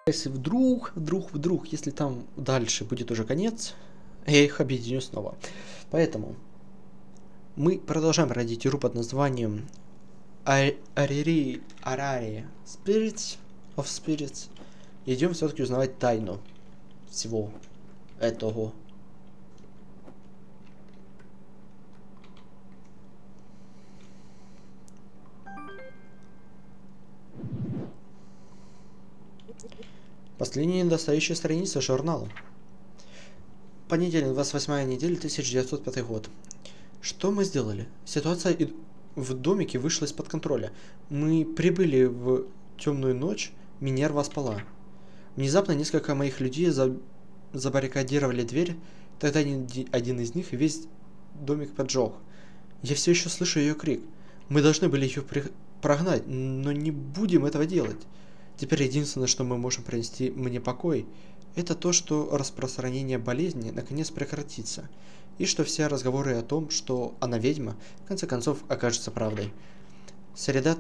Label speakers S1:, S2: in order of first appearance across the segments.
S1: Если вдруг, если там дальше будет уже конец, я их объединю снова. Поэтому мы продолжаем пройти игру под названием Арари Spirits of Spirits. Идем все-таки узнавать тайну всего этого. Последняя недостающая страница журнала. Понедельник, 28 неделя, 1905 год. Что мы сделали? Ситуация в домике вышла из-под контроля. Мы прибыли в темную ночь, Минерва спала. Внезапно несколько моих людей забаррикадировали дверь, тогда один из них весь домик поджег. Я все еще слышу ее крик. Мы должны были ее прогнать, но не будем этого делать. Теперь единственное, что мы можем принести мне покой, это то, что распространение болезни наконец прекратится, и что все разговоры о том, что она ведьма, в конце концов окажется правдой. Среда,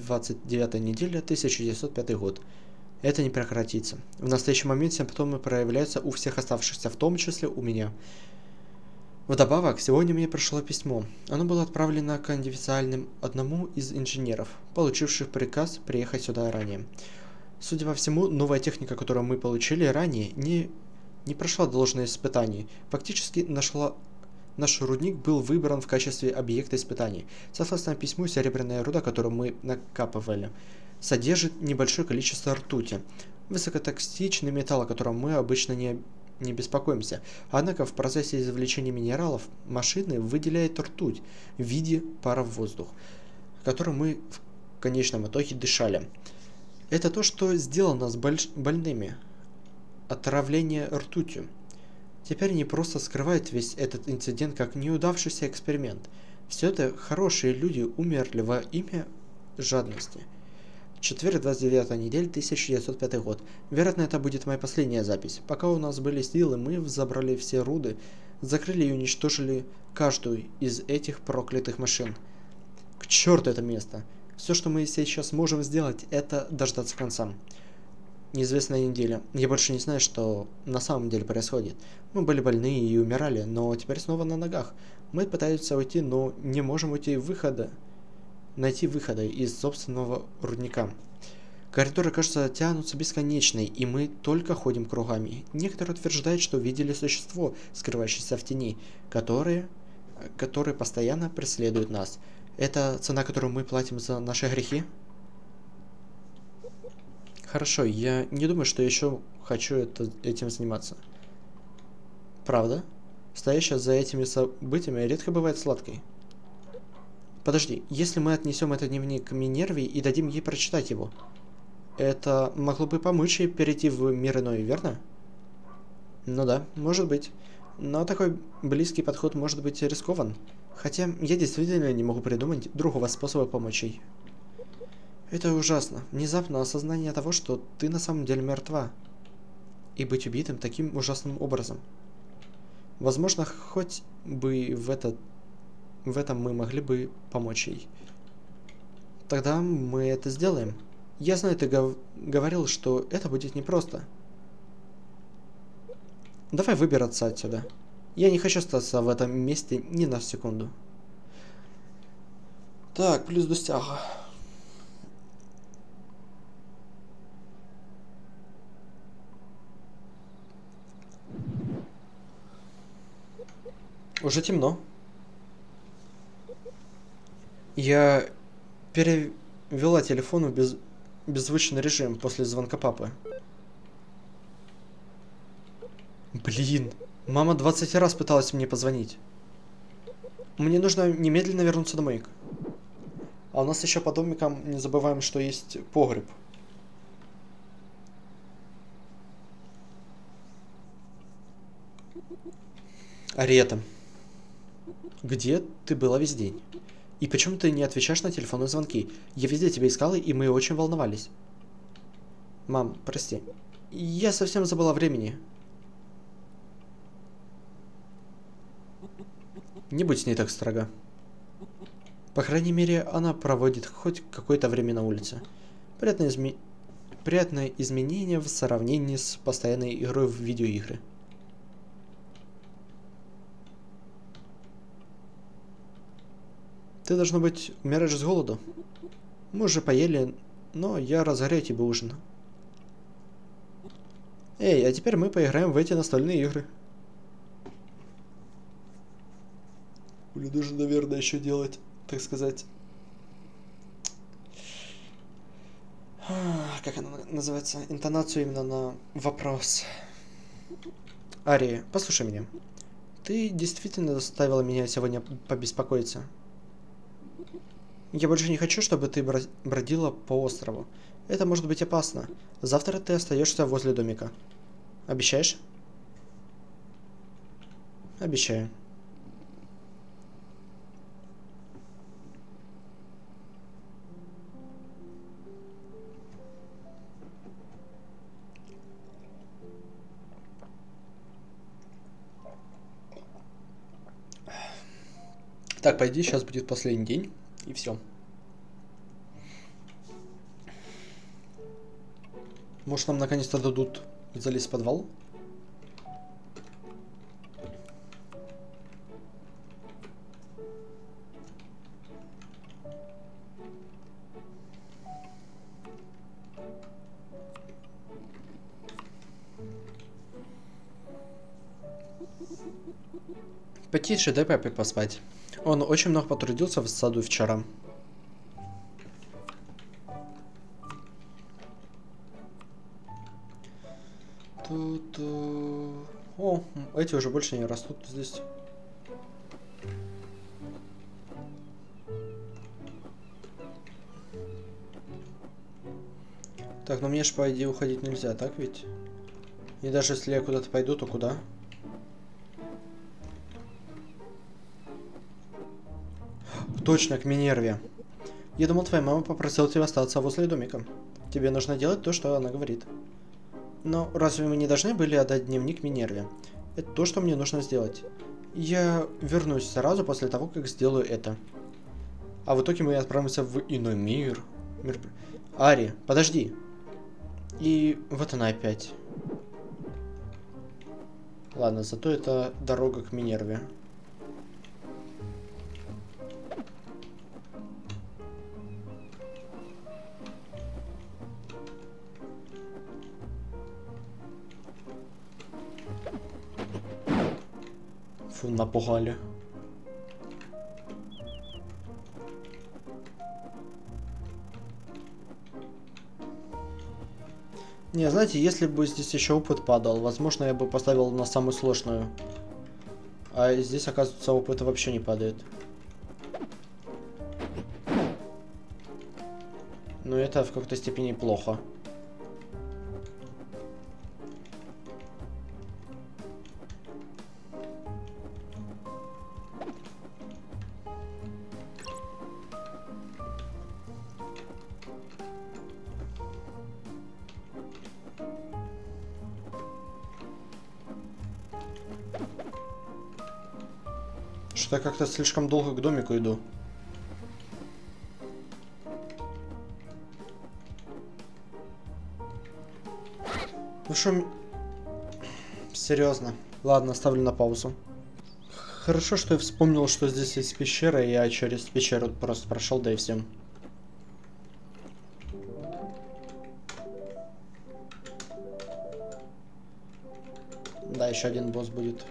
S1: 29 неделя, 1905 год. Это не прекратится. В настоящий момент симптомы проявляются у всех оставшихся, в том числе у меня. Вдобавок, сегодня мне пришло письмо. Оно было отправлено конфиденциальным одному из инженеров, получивших приказ приехать сюда ранее. Судя по всему, новая техника, которую мы получили ранее, не прошла должное испытание. Фактически, наш рудник был выбран в качестве объекта испытаний. Согласно письму, серебряная руда, которую мы накапывали, содержит небольшое количество ртути. Высокотоксичный металл, о котором мы обычно не беспокоимся. Однако в процессе извлечения минералов машины выделяют ртуть в виде пара в воздух, которым мы в конечном итоге дышали. Это то, что сделало нас больными. Отравление ртутью. Теперь не просто скрывает весь этот инцидент как неудавшийся эксперимент. Все это хорошие люди умерли во имя жадности. Четверг, 29 неделя, 1905 год. Вероятно, это будет моя последняя запись. Пока у нас были силы, мы забрали все руды, закрыли и уничтожили каждую из этих проклятых машин. К черту это место! Все, что мы сейчас можем сделать, это дождаться конца. Неизвестная неделя. Я больше не знаю, что на самом деле происходит. Мы были больны и умирали, но теперь снова на ногах. Мы пытаемся уйти, но не можем найти выхода из собственного рудника. Коридоры, кажется, тянутся бесконечной, и мы только ходим кругами. Некоторые утверждают, что видели существо, скрывающееся в тени, которое постоянно преследует нас. Это цена, которую мы платим за наши грехи? Хорошо, я не думаю, что еще хочу этим заниматься. Правда? Стоящая за этими событиями редко бывает сладкой. Подожди, если мы отнесем этот дневник к Минерве и дадим ей прочитать его, это могло бы помочь ей перейти в мир иной, верно? Ну да, может быть. Но такой близкий подход может быть рискован. Хотя я действительно не могу придумать другого способа помочь ей. Это ужасно. Внезапно осознание того, что ты на самом деле мертва. И быть убитым таким ужасным образом. Возможно, хоть бы в этом мы могли бы помочь ей. Тогда мы это сделаем. Я знаю, ты говорил, что это будет непросто. Давай выбираться отсюда. Я не хочу остаться в этом месте ни на секунду. Так, плюс до стяга. Уже темно. Я перевела телефон в беззвучный режим после звонка папы. Блин, мама 20 раз пыталась мне позвонить. Мне нужно немедленно вернуться домой. А у нас еще по домикам не забываем, что есть погреб. Ариэта, где ты была весь день? И почему ты не отвечаешь на телефонные звонки? Я везде тебя искала, и мы очень волновались. Мам, прости. Я совсем забыла времени. Не будь с ней так строга. По крайней мере, она проводит хоть какое-то время на улице. приятное изменение в сравнении с постоянной игрой в видеоигры. Ты, должно быть, умираешь с голоду. Мы уже поели, но я разогрею тебе ужин. Эй, а теперь мы поиграем в эти настольные игры. Или нужно, наверное, еще делать, так сказать... Как она называется? Интонацию именно на вопрос. Ари, послушай меня. Ты действительно заставила меня сегодня побеспокоиться. Я больше не хочу, чтобы ты бродила по острову. Это может быть опасно. Завтра ты остаешься возле домика. Обещаешь? Обещаю. Так, пойди, сейчас будет последний день, и все. Может, нам наконец-то дадут залезть в подвал? Потише, дай папе поспать. Он очень много потрудился в саду вчера. Тут... О, эти уже больше не растут здесь. Так, ну мне ж, по идее, уходить нельзя, так ведь? И даже если я куда-то пойду, то куда? Точно, к Минерве. Я думал, твоя мама попросила тебя остаться возле домика. Тебе нужно делать то, что она говорит. Но разве мы не должны были отдать дневник Минерве? Это то, что мне нужно сделать. Я вернусь сразу после того, как сделаю это. А в итоге мы отправимся в иной мир. Ари, подожди. И вот она опять. Ладно, зато это дорога к Минерве. Фу, напугали. Не, знаете, если бы здесь еще опыт падал, возможно, я бы поставил на самую сложную. А здесь, оказывается, опыт вообще не падает. Но это в какой-то степени плохо. Что я как-то слишком долго к домику иду. Ну что, серьезно. Ладно, ставлю на паузу. Хорошо, что я вспомнил, что здесь есть пещера, и я через пещеру просто прошел, да и все. Да, еще один босс будет.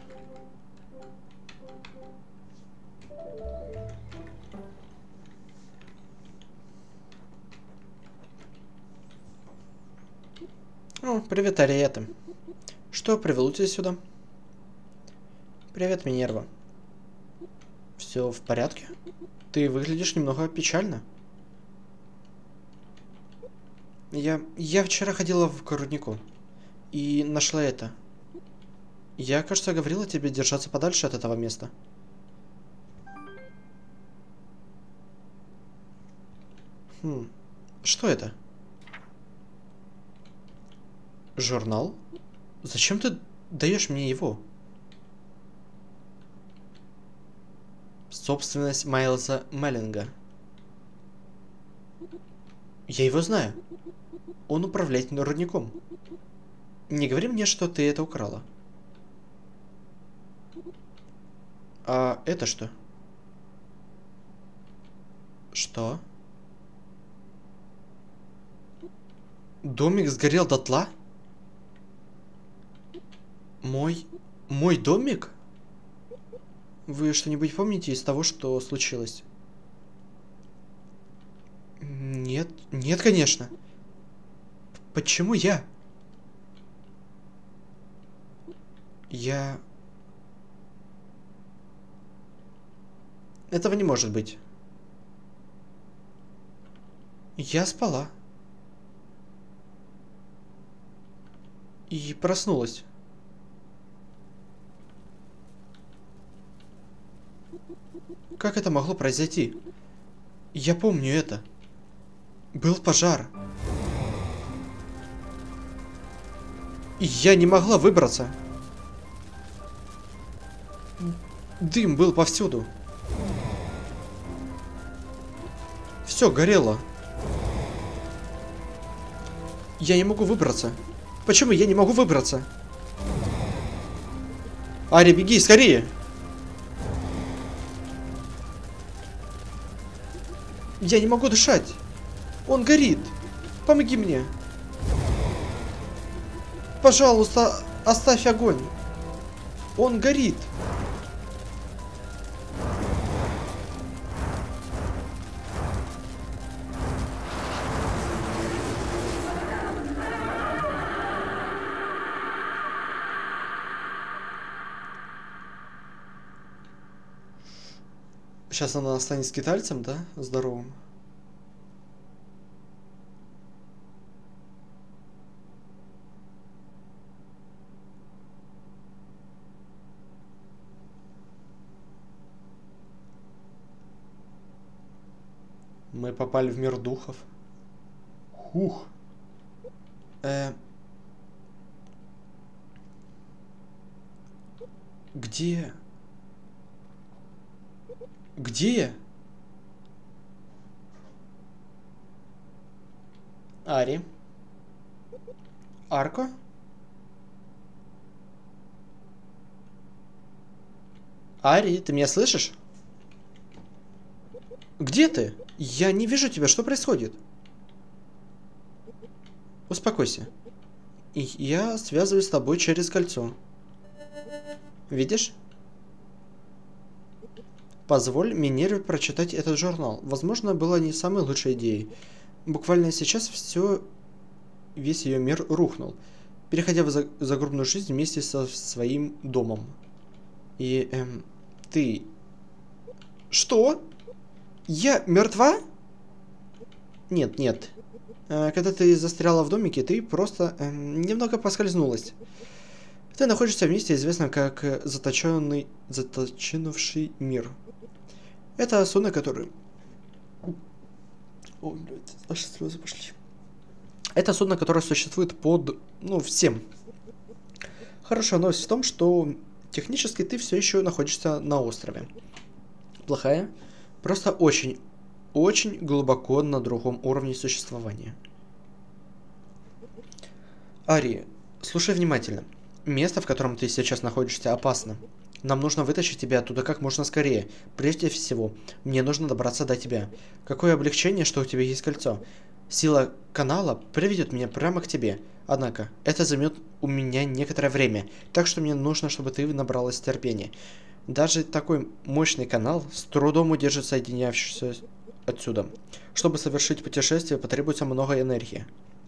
S1: О, привет, Ариэта. Что привело тебя сюда? Привет, Минерва. Все в порядке? Ты выглядишь немного печально. Я вчера ходила к руднику и нашла это. Я, кажется, говорила тебе держаться подальше от этого места. Что это? Журнал? Зачем ты даешь мне его? Собственность Майлза Меллинга. Я его знаю. Он управляет рудником. Не говори мне, что ты это украла. А это что? Что? Домик сгорел дотла? Мой домик? Вы что-нибудь помните из того, что случилось? Нет, нет, конечно. Почему я? Этого не может быть. Я спала. И проснулась. Как это могло произойти? Я помню это. Был пожар. И я не могла выбраться. Дым был повсюду. Все горело. Я не могу выбраться. Почему я не могу выбраться? Ари, беги, скорее! Я не могу дышать. Он горит. Помоги мне. Пожалуйста, оставь огонь. Он горит. Сейчас она станет скитальцем, да? Здоровым. Мы попали в мир духов. Хух. Где? Где я? Ари. Арко? Ари, ты меня слышишь? Где ты? Я не вижу тебя, что происходит? Успокойся. Я связываюсь с тобой через кольцо. Видишь? Позволь Минерве прочитать этот журнал. Возможно, было не самой лучшей идеей. Буквально сейчас весь ее мир рухнул, переходя в загробную жизнь вместе со своим домом. И, ты... Что? Я мертва? Нет, нет. Когда ты застряла в домике, ты просто немного поскользнулась. Ты находишься в месте, известном как заточенный мир. Это судно, которое... Ой, блядь, аж слезы пошли. Это судно, которое существует под... всем. Хорошая новость в том, что технически ты все еще находишься на острове. Плохая? Просто очень глубоко на другом уровне существования. Ари, слушай внимательно. Место, в котором ты сейчас находишься, опасно. Нам нужно вытащить тебя оттуда как можно скорее. Прежде всего, мне нужно добраться до тебя. Какое облегчение, что у тебя есть кольцо. Сила канала приведет меня прямо к тебе. Однако, это займет у меня некоторое время, так что мне нужно, чтобы ты набралась терпения. Даже такой мощный канал с трудом удержит соединявшийся отсюда. Чтобы совершить путешествие, потребуется много энергии.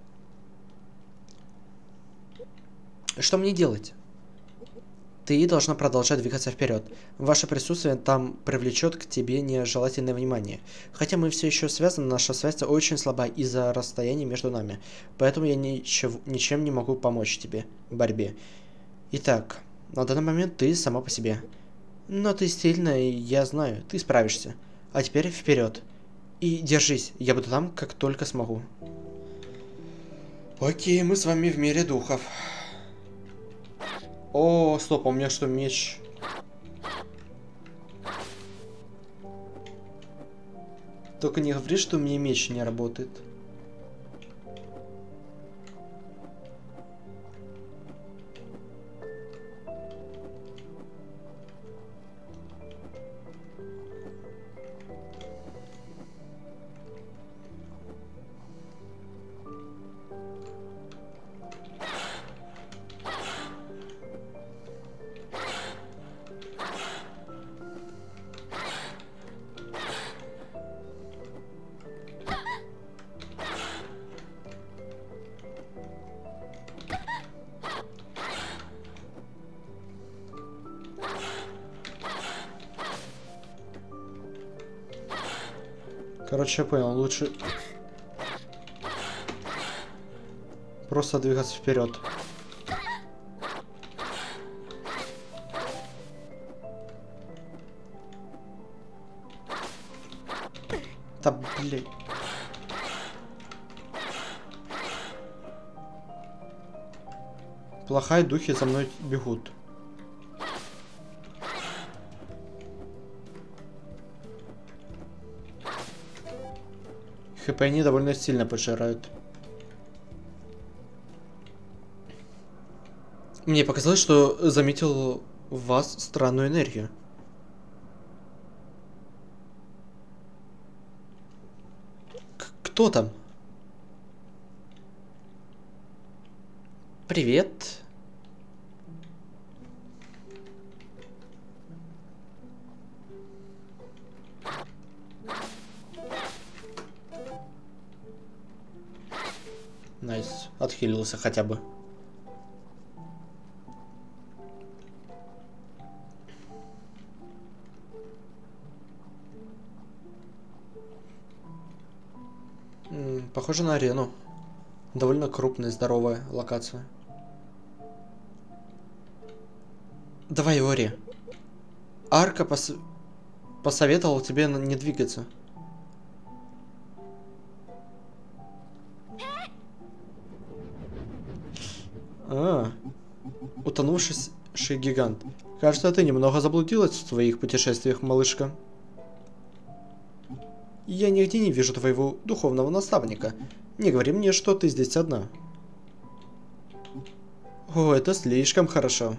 S1: Что мне делать? Ты должна продолжать двигаться вперед. Ваше присутствие там привлечет к тебе нежелательное внимание. Хотя мы все еще связаны, наша связь очень слаба из-за расстояния между нами. Поэтому я ничем не могу помочь тебе в борьбе. Итак, на данный момент ты сама по себе. Но ты сильная, и я знаю, ты справишься. А теперь вперед. И держись, я буду там, как только смогу. Окей, мы с вами в мире духов. О, стоп, а у меня что, меч? Только не говори, что у меня меч не работает. Короче, я понял, лучше просто двигаться вперед. Да, блин. Плохие духи за мной бегут. ХП они довольно сильно пожирают. Мне показалось, что заметил в вас странную энергию. Кто там? Привет. Найс. Отхилился хотя бы. Похоже на арену. Довольно крупная, здоровая локация. Давай, Ори. Арка посоветовал тебе не двигаться. Утонувший гигант. Кажется, ты немного заблудилась в своих путешествиях, малышка. Я нигде не вижу твоего духовного наставника. Не говори мне, что ты здесь одна. О, это слишком хорошо.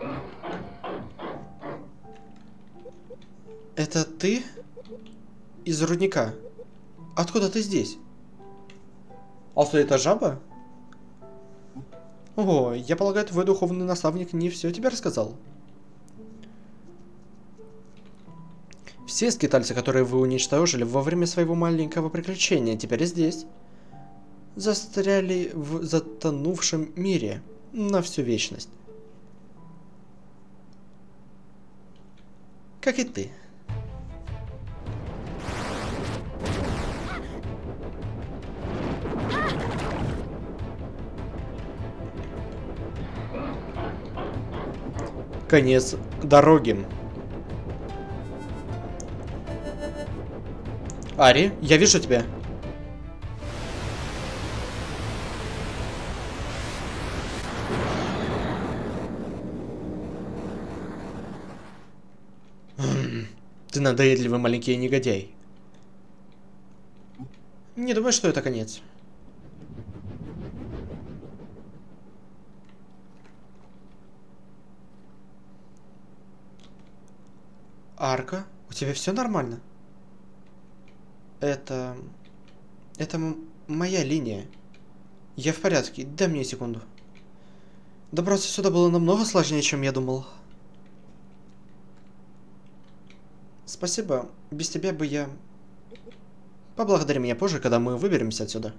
S1: Это ты? Из рудника? Откуда ты здесь? А что, это жаба? Ого, я полагаю, твой духовный наставник не все тебе рассказал. Все скитальцы, которые вы уничтожили во время своего маленького приключения, теперь здесь. Застряли в затонувшем мире на всю вечность. Как и ты. Конец дороги. Ари, я вижу тебя. Ты надоедливый маленький негодяй. Не думаю, что это конец. Арка, у тебя все нормально? Это моя линия. Я в порядке, дай мне секунду. Добраться сюда было намного сложнее, чем я думал. Спасибо, без тебя бы я... Поблагодари меня позже, когда мы выберемся отсюда.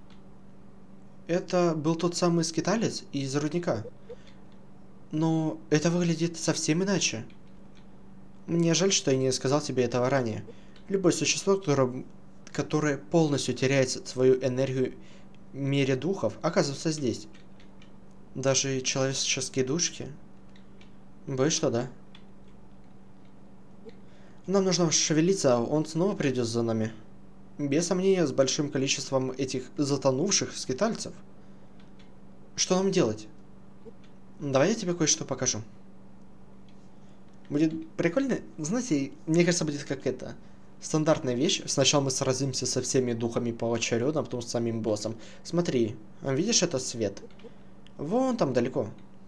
S1: Это был тот самый скиталец из рудника. Но это выглядит совсем иначе. Мне жаль, что я не сказал тебе этого ранее. Любое существо, которое полностью теряет свою энергию в мире духов, оказывается здесь. Даже человеческие душки. Боюсь, что да. Нам нужно шевелиться, он снова придет за нами. Без сомнения, с большим количеством этих затонувших скитальцев. Что нам делать? Давай я тебе кое-что покажу. Будет прикольно. Знаете, мне кажется, будет как это. Стандартная вещь. Сначала мы сразимся со всеми духами поочередно, а потом с самим боссом. Смотри, видишь этот свет? Вон там далеко.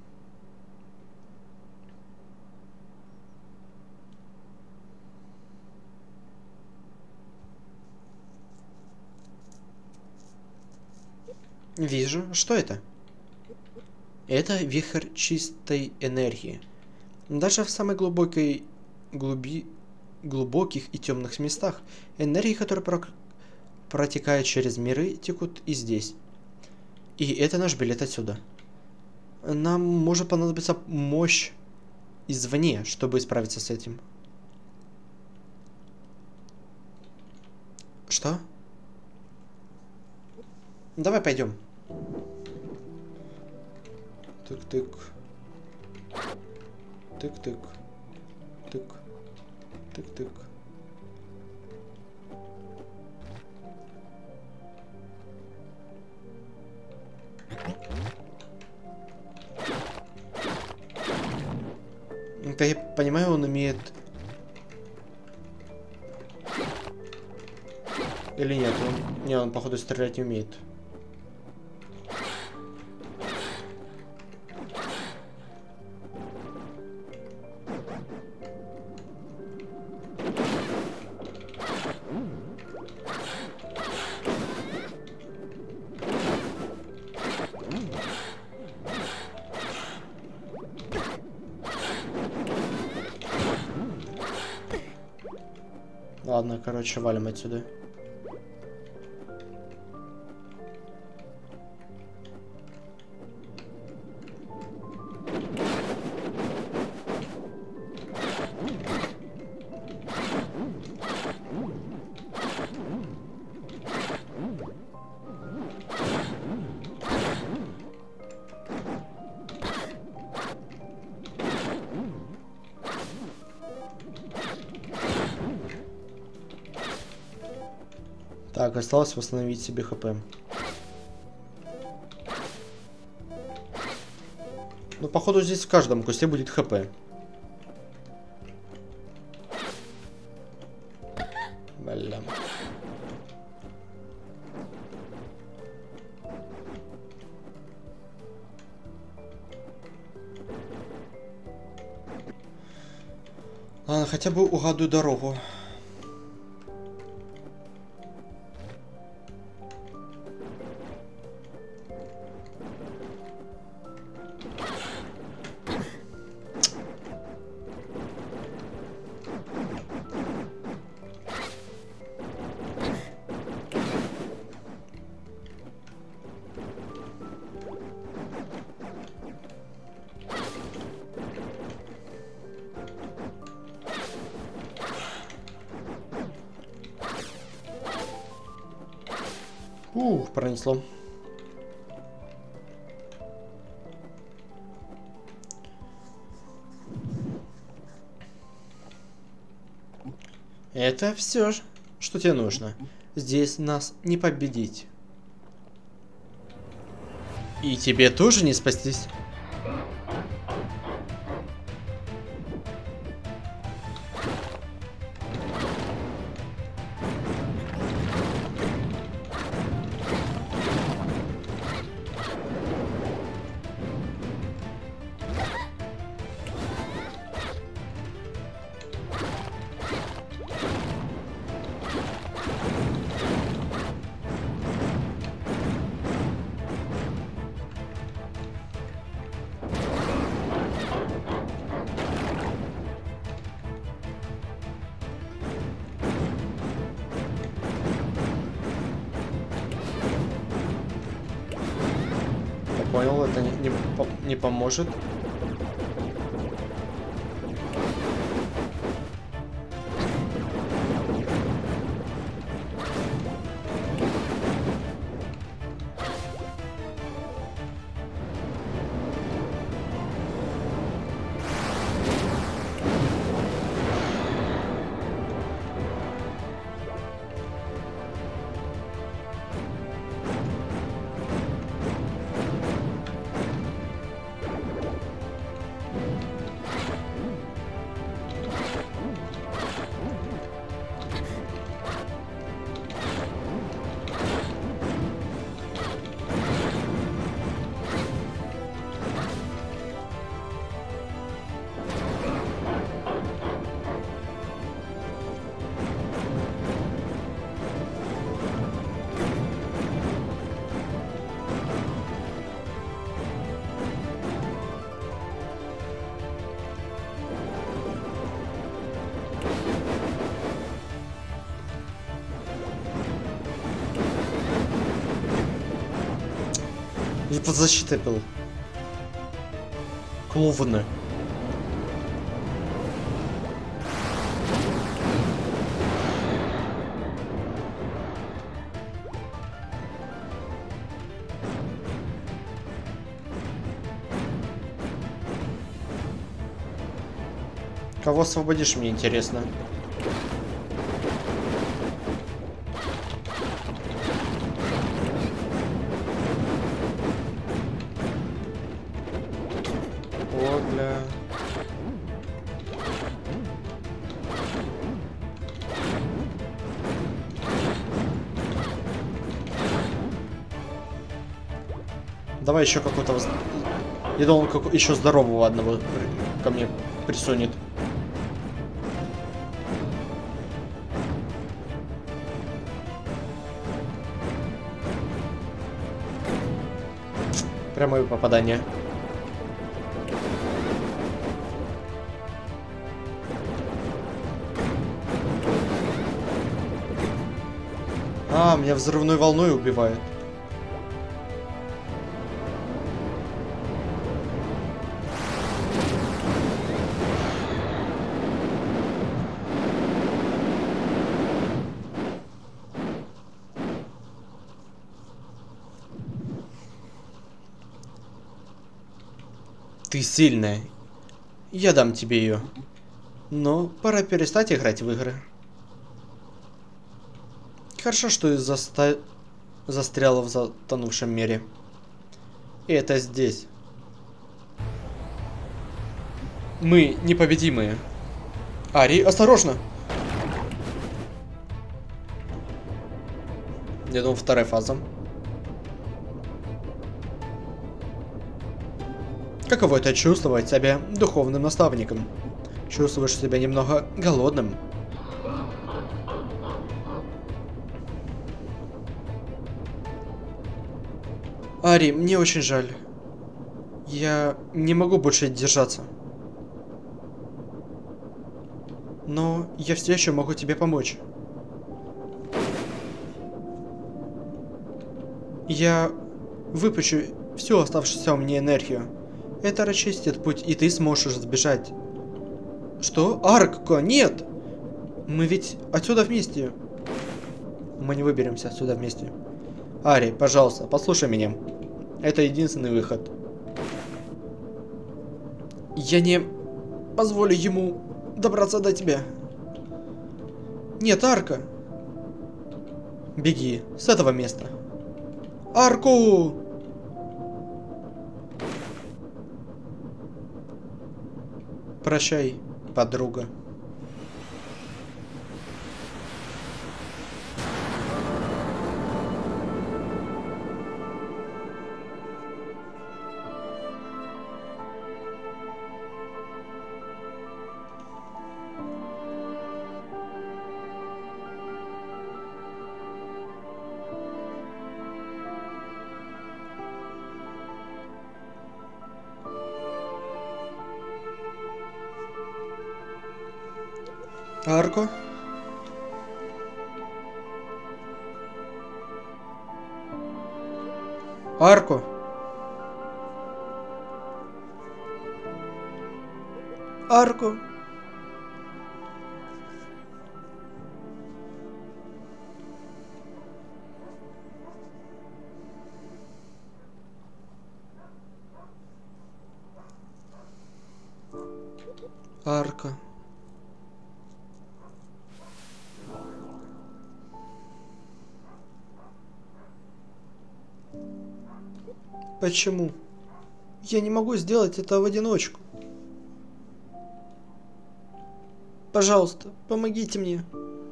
S1: Вижу. Что это? Это вихрь чистой энергии. Даже в самой глубоких и темных местах энергии, которые протекают через миры, текут и здесь. И это наш билет отсюда. Нам может понадобиться мощь извне, чтобы справиться с этим. Что? Давай пойдем. Тык-тык. Тык-тык. Тык. Тык-тык. Это, я понимаю, он умеет... Или нет? Не, он, походу, стрелять не умеет. Ладно, короче, валим отсюда. Так, осталось восстановить себе хп. Ну, походу, здесь в каждом кусте будет хп. Бля. Ладно, хотя бы угадываю дорогу. Пронесло. Это все, что тебе нужно. Здесь нас не победить. И тебе тоже не спастись. Понял, это не поможет. Или под защитой был. Клоуны. Кого освободишь, мне интересно. О, бля. Давай еще какого-то... Я думал, еще здорового одного ко мне присунет. Прямое попадание. А, меня взрывной волной убивает. Ты сильная. Я дам тебе ее. Но пора перестать играть в игры. Хорошо, что ты застряла в затонувшем мире. И это здесь. Мы непобедимые. Ари, осторожно! Я думал, вторая фаза. Каково это чувствовать себя духовным наставником? Чувствуешь себя немного голодным? Ари, мне очень жаль. Я не могу больше держаться. Но я все еще могу тебе помочь. Я выпущу всю оставшуюся у меня энергию. Это расчистит путь, и ты сможешь сбежать. Что? Арко, нет! Мы ведь отсюда вместе. Мы не выберемся отсюда вместе. Ари, пожалуйста, послушай меня. Это единственный выход. Я не позволю ему добраться до тебя. Нет, Арко. Беги с этого места. Арку! Прощай, подруга. Арко? Арко? Арко? Арко. Почему? Я не могу сделать это в одиночку. Пожалуйста, помогите мне.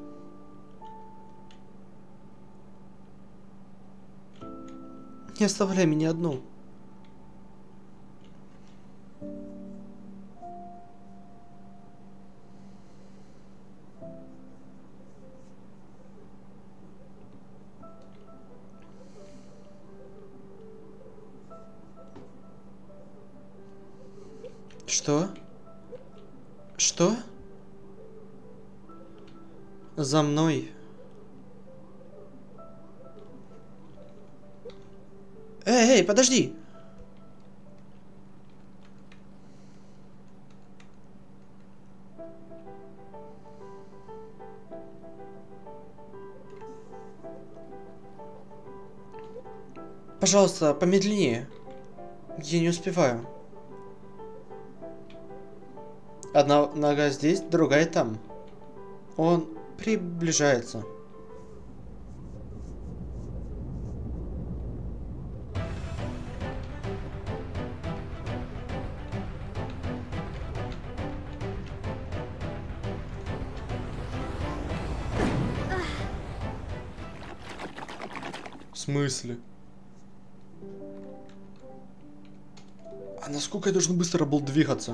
S1: Не оставляй меня одну. Что? Что? За мной. Эй, подожди! Пожалуйста, помедленнее. Я не успеваю. Одна нога здесь, другая там. Он приближается. В смысле? А насколько я должен быстро был двигаться?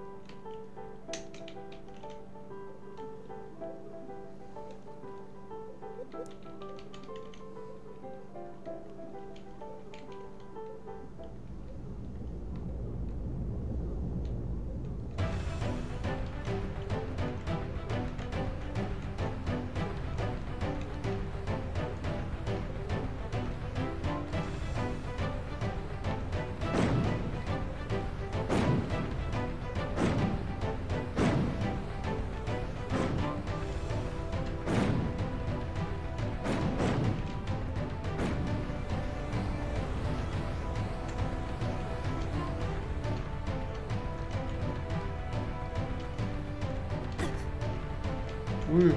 S1: Ой.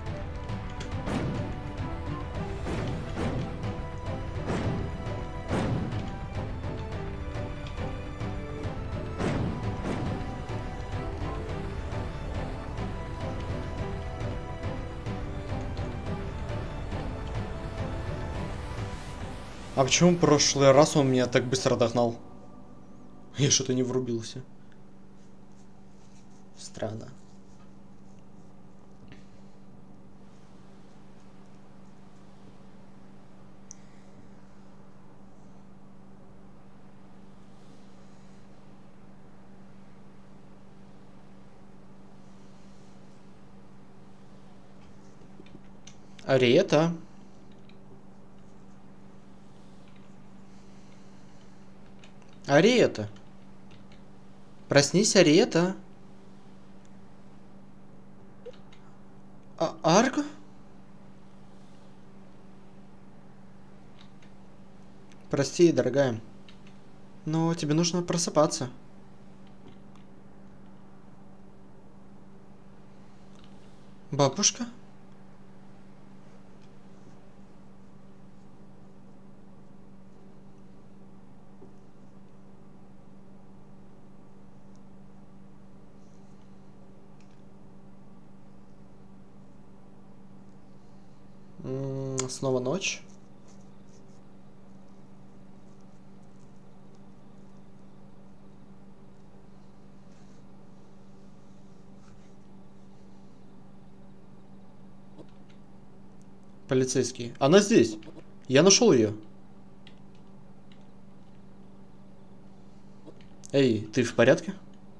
S1: А почему в прошлый раз он меня так быстро догнал? Я что-то не врубился. Странно. Ариета? Ариета? Проснись, Ариета. Арго? Прости, дорогая. Но тебе нужно просыпаться. Бабушка? Снова ночь. Полицейский. Она здесь. Я нашел ее. Эй, ты в порядке?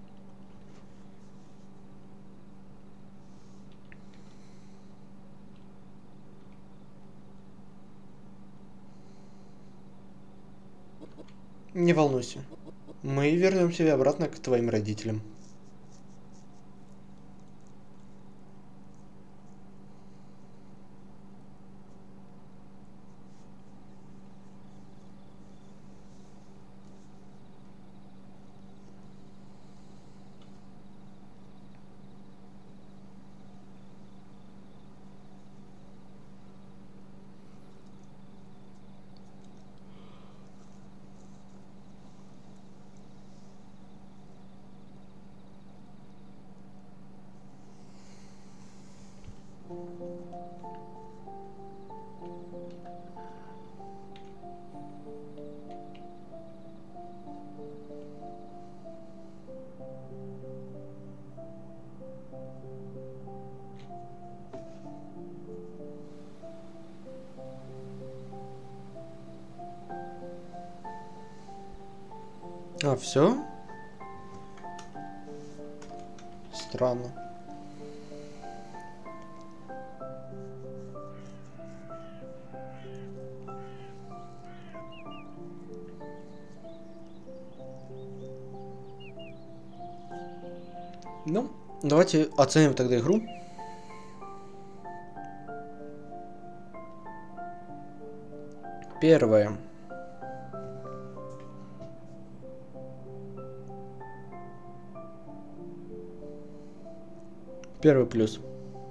S1: Не волнуйся. Мы вернем тебя обратно к твоим родителям. А, все? Странно. Ну, давайте оценим тогда игру. Первое. Первый плюс.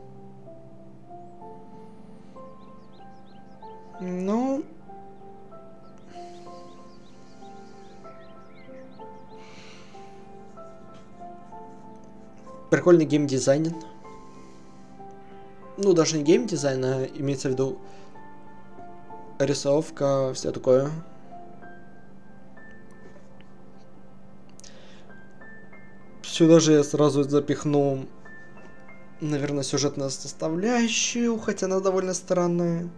S1: Ну... Прикольный геймдизайн. Ну, даже не геймдизайн, а имеется в виду рисовка, все такое. Сюда же я сразу запихну, наверное, сюжетную составляющую, хотя она довольно странная.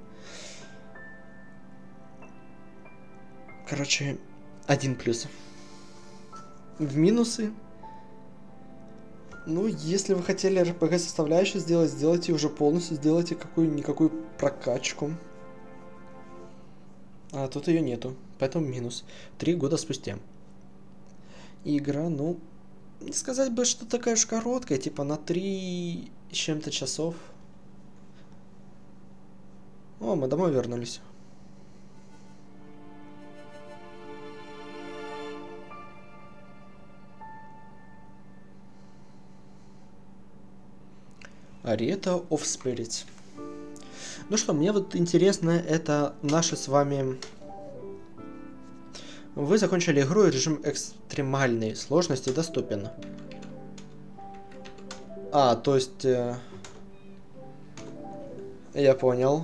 S1: Короче, 1 плюс. В минусы. Ну, если вы хотели RPG составляющую сделать, сделайте уже полностью, сделайте какую-никакую прокачку. А тут ее нету, поэтому минус. 3 года спустя. И игра, ну, не сказать бы, что такая уж короткая, типа на 3 с чем-то часов. О, мы домой вернулись. Arena of Spirits. Ну что, мне вот интересно, это наши с вами... Вы закончили игру, и режим экстремальной сложности доступен. А, то есть... я понял.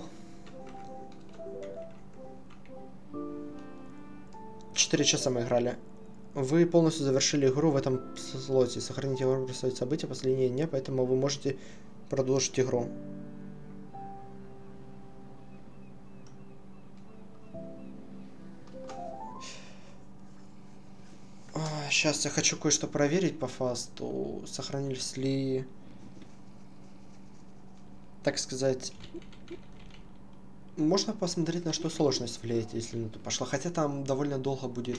S1: 4 часа мы играли. Вы полностью завершили игру в этом слоте. Сохраните игру, представить события последние дня, поэтому вы можете продолжить игру. Сейчас я хочу кое-что проверить по фасту. Сохранились ли, так сказать... Можно посмотреть, на что сложность влияет, если на то пошла. Хотя там довольно долго будет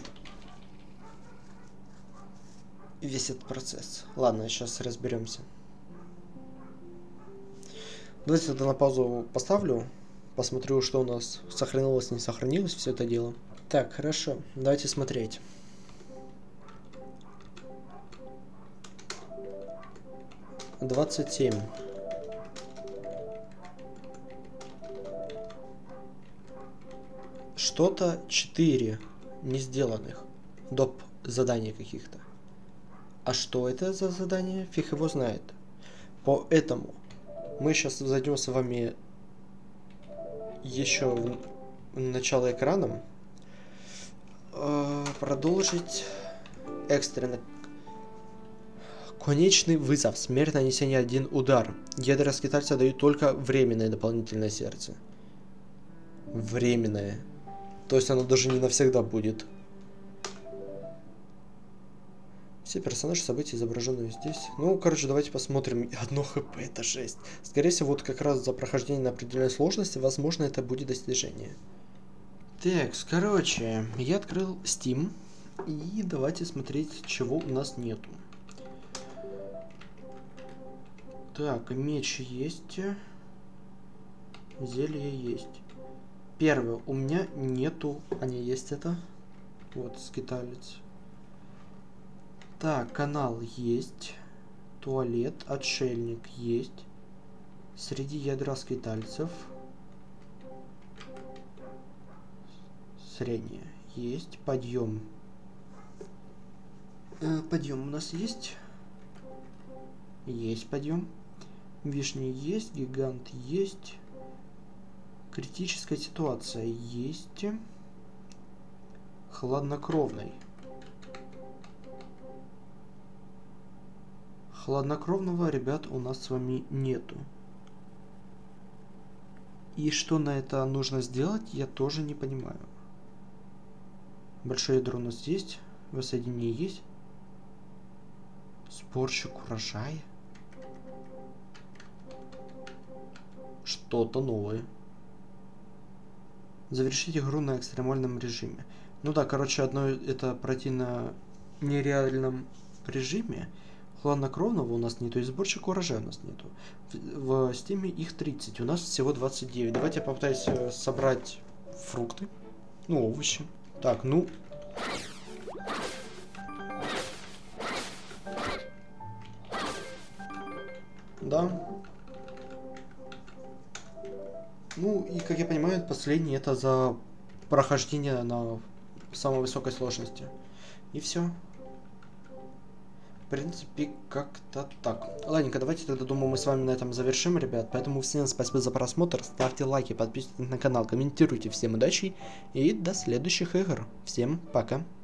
S1: весь этот процесс. Ладно, сейчас разберемся. Давайте тогда на паузу поставлю. Посмотрю, что у нас сохранилось, не сохранилось, все это дело. Так, хорошо. Давайте смотреть. $27. Что-то 4 не сделанных. Доп. Заданий каких-то. А что это за задание? Фиг его знает. Поэтому мы сейчас зайдем с вами еще в начало экрана. Продолжить экстренно. Конечный вызов. Смерть нанесения 1 удар. Ядра скитальца дают только временное дополнительное сердце. Временное. То есть оно даже не навсегда будет. Все персонажи, события, изображенные здесь. Ну, короче, давайте посмотрим. 1 хп, это жесть. Скорее всего, вот как раз за прохождение на определенной сложности, возможно, это будет достижение. Так, короче, я открыл Steam. И давайте смотреть, чего у нас нету. Так, меч есть. Зелье есть. Первое, у меня нету... А не, есть это. Вот, скиталец. Так, канал есть. Туалет, отшельник есть. Среди ядра скитальцев. Среднее есть. Подъем. Подъем у нас есть. Есть подъем. Вишня есть. Гигант есть. Критическая ситуация есть. Хладнокровный. Хладнокровного, ребят, у нас с вами нету. И что на это нужно сделать, я тоже не понимаю. Большое ядро у нас есть. Воссоединение есть. Сборщик урожая. Что-то новое. Завершить игру на экстремальном режиме. Ну да, короче, одно это пройти на нереальном режиме. Хладнокровного у нас нету, и сборщика урожая у нас нету. В Steam их 30, у нас всего 29. Давайте я попытаюсь собрать фрукты. Ну, овощи. Так, ну... Да. Ну, и, как я понимаю, последний это за прохождение на самой высокой сложности. И все. В принципе, как-то так. Ладненько, давайте тогда, думаю, мы с вами на этом завершим, ребят. Поэтому всем спасибо за просмотр. Ставьте лайки, подписывайтесь на канал, комментируйте. Всем удачи и до следующих игр. Всем пока.